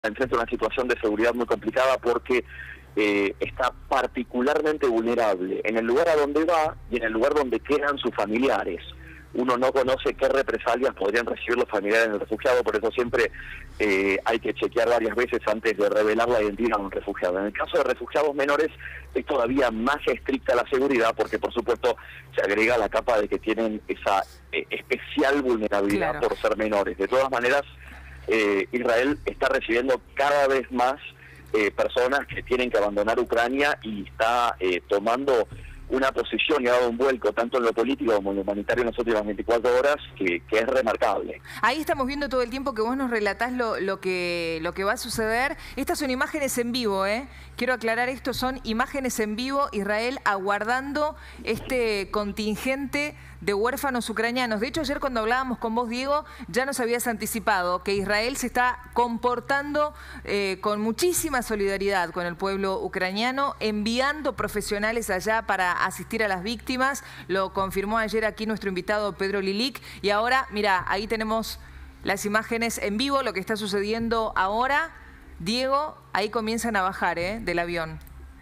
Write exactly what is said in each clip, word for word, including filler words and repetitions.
enfrenta una situación de seguridad muy complicada porque eh, está particularmente vulnerable en el lugar a donde va y en el lugar donde quedan sus familiares. Uno no conoce qué represalias podrían recibir los familiares del refugiado, por eso siempre eh, hay que chequear varias veces antes de revelar la identidad de un refugiado. En el caso de refugiados menores es todavía más estricta la seguridad porque por supuesto se agrega la capa de que tienen esa eh, especial vulnerabilidad claro. por ser menores. De todas maneras, eh, Israel está recibiendo cada vez más eh, personas que tienen que abandonar Ucrania y está eh, tomando una posición y ha dado un vuelco tanto en lo político como en lo humanitario en las últimas veinticuatro horas que, que es remarcable. Ahí estamos viendo todo el tiempo que vos nos relatás lo, lo, que, lo que va a suceder. Estas son imágenes en vivo, ¿eh? Quiero aclarar esto, son imágenes en vivo. Israel aguardando este contingente de huérfanos ucranianos. De hecho, ayer cuando hablábamos con vos, Diego, ya nos habías anticipado que Israel se está comportando eh, con muchísima solidaridad con el pueblo ucraniano, enviando profesionales allá para asistir a las víctimas. Lo confirmó ayer aquí nuestro invitado Pedro Lilic. Y ahora, mira, ahí tenemos las imágenes en vivo, lo que está sucediendo ahora. Diego, ahí comienzan a bajar ¿eh? del avión.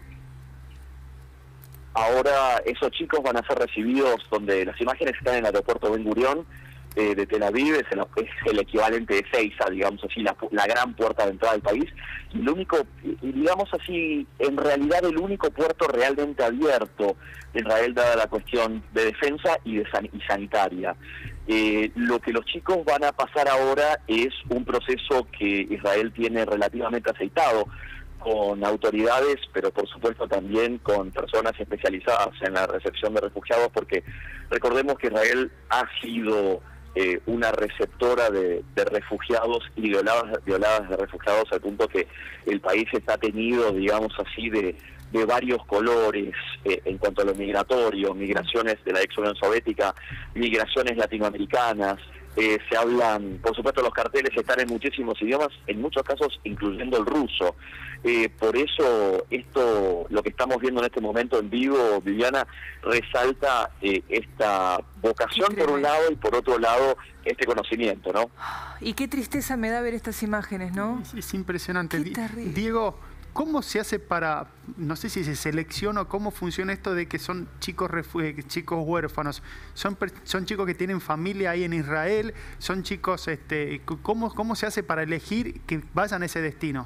Ahora esos chicos van a ser recibidos, donde las imágenes están en el aeropuerto Ben Gurión eh, de Tel Aviv, es el, es el equivalente de Seiza, digamos así, la, la gran puerta de entrada del país. Y lo único, y digamos así, en realidad el único puerto realmente abierto de Israel, dada la cuestión de defensa y, de san, y sanitaria. Eh, lo que los chicos van a pasar ahora es un proceso que Israel tiene relativamente aceitado, con autoridades, pero por supuesto también con personas especializadas en la recepción de refugiados, porque recordemos que Israel ha sido eh, una receptora de, de refugiados y de oladas, de oladas de refugiados, al punto que el país está tenido, digamos así, de, de varios colores eh, en cuanto a lo migratorio, migraciones de la ex Unión Soviética, migraciones latinoamericanas. Eh, se hablan, por supuesto los carteles están en muchísimos idiomas, en muchos casos incluyendo el ruso. Eh, por eso esto, lo que estamos viendo en este momento en vivo, Viviana, resalta eh, esta vocación por un lado y por otro lado este conocimiento, ¿no? Y qué tristeza me da ver estas imágenes, ¿no? Es, es impresionante. Qué terrible. Diego, ¿cómo se hace para, no sé si se selecciona o cómo funciona esto de que son chicos chicos huérfanos? ¿Son, son chicos que tienen familia ahí en Israel? ¿Son chicos, este, cómo, cómo se hace para elegir que vayan a ese destino?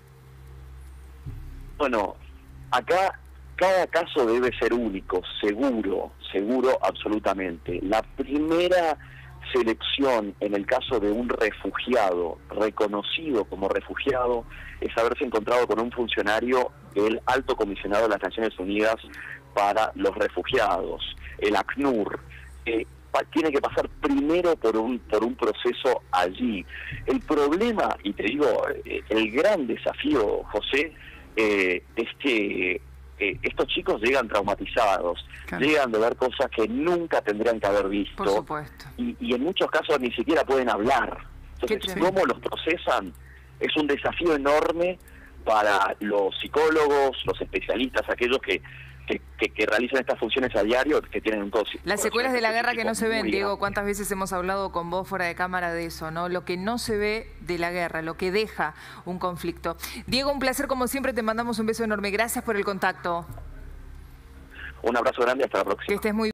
Bueno, acá cada caso debe ser único, seguro, seguro absolutamente. La primera selección en el caso de un refugiado reconocido como refugiado es haberse encontrado con un funcionario del Alto Comisionado de las Naciones Unidas para los Refugiados, el ACNUR. Eh, tiene que pasar primero por un por un proceso allí. El problema, y te digo, eh, el gran desafío, José, eh, es que Eh, estos chicos llegan traumatizados, claro. llegan de ver cosas que nunca tendrían que haber visto. Por supuesto. Y, y en muchos casos ni siquiera pueden hablar. Entonces, ¿cómo los procesan? Es un desafío enorme para los psicólogos, los especialistas, aquellos que, que, que, que realizan estas funciones a diario, que tienen un costo. Las secuelas de la guerra que no se ven, Diego, ¿cuántas veces hemos hablado con vos fuera de cámara de eso, ¿no? Lo que no se ve de la guerra, lo que deja un conflicto. Diego, un placer como siempre, te mandamos un beso enorme. Gracias por el contacto. Un abrazo grande, hasta la próxima. Que estés muy